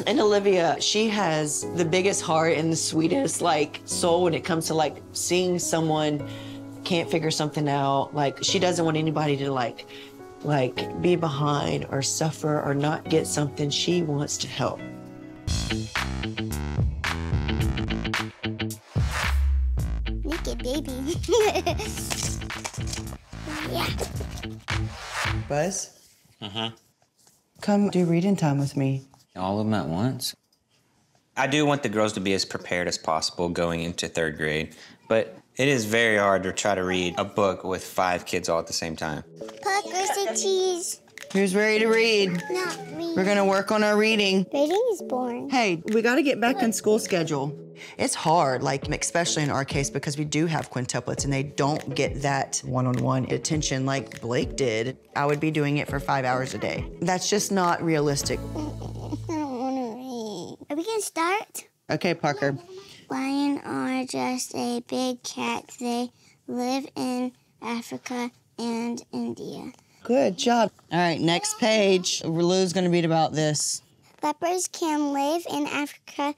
And Olivia, she has the biggest heart and the sweetest like soul when it comes to like seeing someone can't figure something out. Like she doesn't want anybody to like be behind or suffer or not get something. She wants to help. Naked baby. Yeah. Buzz? Come do reading time with me. All of them at once? I do want the girls to be as prepared as possible going into 3rd grade, but it is very hard to try to read a book with 5 kids all at the same time. Puckers and cheese. Who's ready to read? Not me. We're gonna work on our reading. Reading is boring. Hey, we gotta get back in school schedule. It's hard, like, especially in our case, because we do have quintuplets and they don't get that one-on-one attention like Blake did. I would be doing it for 5 hours a day. That's just not realistic. I don't want to read. Are we gonna start? Okay, Parker. Lions are just a big cat. They live in Africa and India. Good job. All right, next page. Lou's gonna read about this. Leopards can live in Africa,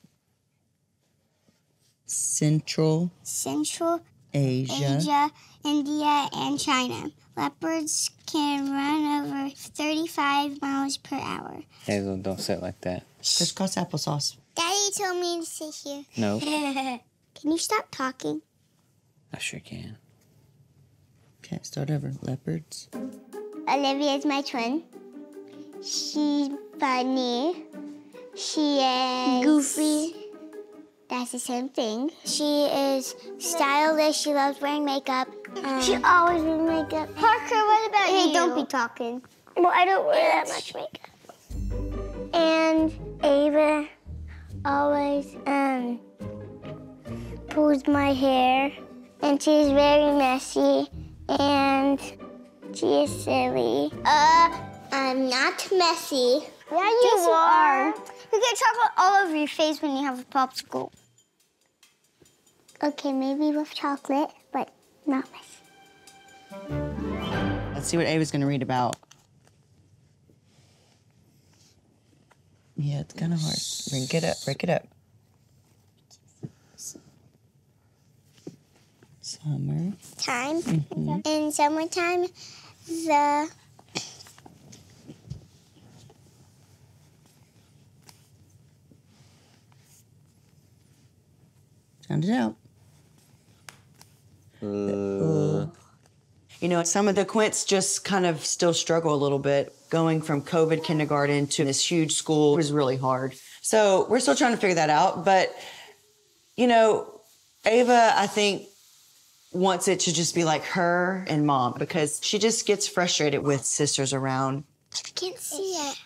Central Asia, India, and China. Leopards can run over 35 miles per hour. Hazel, don't sit like that. Crisscross applesauce. Daddy told me to sit here. No. Can you stop talking? I sure can. Okay, start over. Leopards. Olivia is my twin. She's funny. She is goofy. That's the same thing. She is stylish. She loves wearing makeup. She always wears makeup. Parker, what about you? Hey, don't be talking. Well, I don't wear that much makeup. And Ava always pulls my hair. And she's very messy. And she is silly. I'm not messy. Yeah, you are. You get chocolate all over your face when you have a popsicle. Okay, maybe with chocolate, but not messy. Let's see what Ava's gonna read about. Yeah, it's kind of hard. Break it up, break it up. Summer. Time. In summertime, the Sound it out. You know, some of the quints just kind of still struggle a little bit. Going from COVID kindergarten to this huge school was really hard. So we're still trying to figure that out. But, you know, Ava, I think, wants it to just be like her and Mom because she just gets frustrated with sisters around. I can't see it.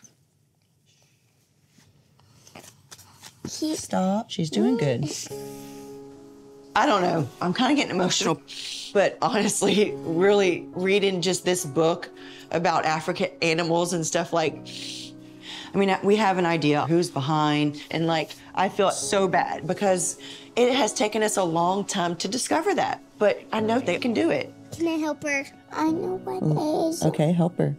Stop. She's doing good. I don't know. I'm kind of getting emotional. But honestly, really reading just this book about African animals and stuff like, I mean, we have an idea who's behind. And like, I feel so bad because it has taken us a long time to discover that. But I know they can do it. Can I help her? I know what is. Okay, help her.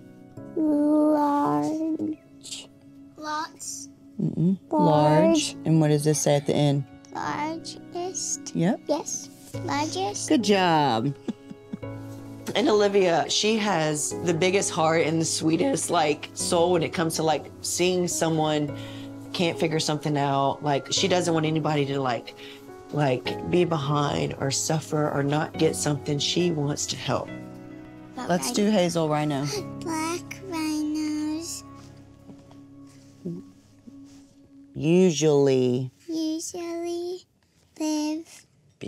Large. Lots. Large. And what does this say at the end? Largest. Yep. Yes. Largest. Good job. And Olivia, she has the biggest heart and the sweetest like soul when it comes to like seeing someone can't figure something out. Like she doesn't want anybody to like be behind or suffer or not get something. She wants to help. Let's do Hazel Rhino. Black rhinos Usually live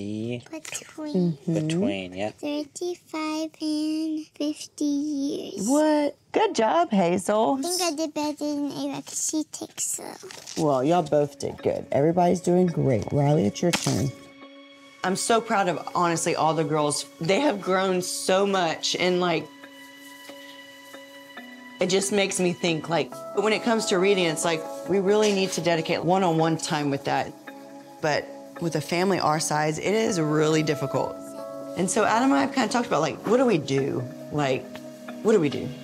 between, yeah. 35 and 50 years. What? Good job, Hazel. I think I did better than Ava because she takes slow. Well, y'all both did good. Everybody's doing great. Riley, it's your turn. I'm so proud of, honestly, all the girls. They have grown so much and like, it just makes me think like, when it comes to reading, it's like, we really need to dedicate one-on-one time with that. But with a family our size, it is really difficult. And so Adam and I have kind of talked about like, what do we do? Like, what do we do?